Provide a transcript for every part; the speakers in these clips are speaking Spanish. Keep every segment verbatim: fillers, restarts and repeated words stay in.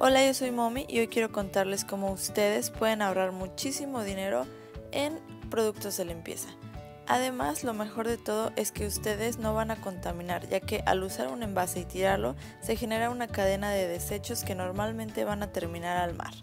Hola, yo soy Momi y hoy quiero contarles cómo ustedes pueden ahorrar muchísimo dinero en productos de limpieza. Además, lo mejor de todo es que ustedes no van a contaminar, ya que al usar un envase y tirarlo, se genera una cadena de desechos que normalmente van a terminar al mar.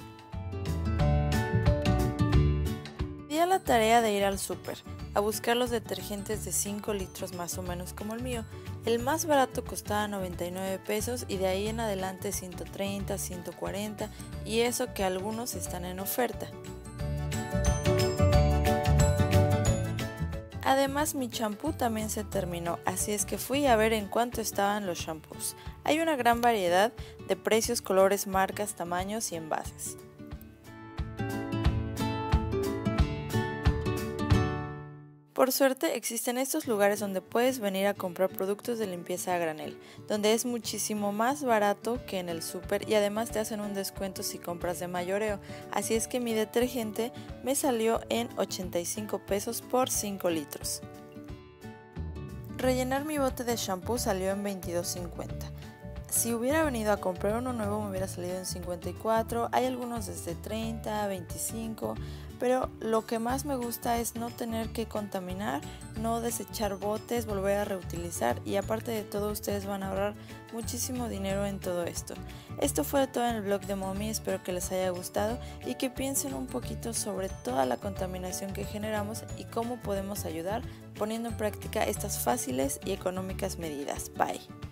Di a la tarea de ir al súper, a buscar los detergentes de cinco litros más o menos como el mío. El más barato costaba noventa y nueve pesos y de ahí en adelante ciento treinta, ciento cuarenta y eso que algunos están en oferta. Además, mi champú también se terminó, así es que fui a ver en cuánto estaban los champús. Hay una gran variedad de precios, colores, marcas, tamaños y envases. Por suerte existen estos lugares donde puedes venir a comprar productos de limpieza a granel, donde es muchísimo más barato que en el súper y además te hacen un descuento si compras de mayoreo, así es que mi detergente me salió en ochenta y cinco pesos por cinco litros. Rellenar mi bote de shampoo salió en veintidós cincuenta. Si hubiera venido a comprar uno nuevo me hubiera salido en cincuenta y cuatro, hay algunos desde treinta, veinticinco, pero lo que más me gusta es no tener que contaminar, no desechar botes, volver a reutilizar y aparte de todo ustedes van a ahorrar muchísimo dinero en todo esto. Esto fue todo en el blog de Momi, espero que les haya gustado y que piensen un poquito sobre toda la contaminación que generamos y cómo podemos ayudar poniendo en práctica estas fáciles y económicas medidas. Bye.